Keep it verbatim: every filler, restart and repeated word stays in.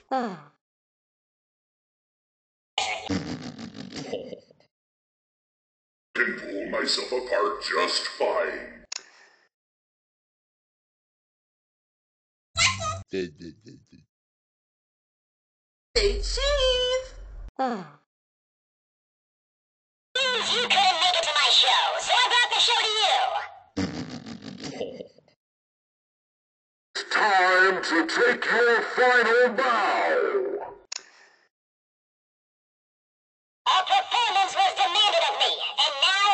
Can pull myself apart just fine. Hey, Chief! You couldn't make it to my show, so I brought the show to you. Time to take your final bow. A performance was demanded of me, and now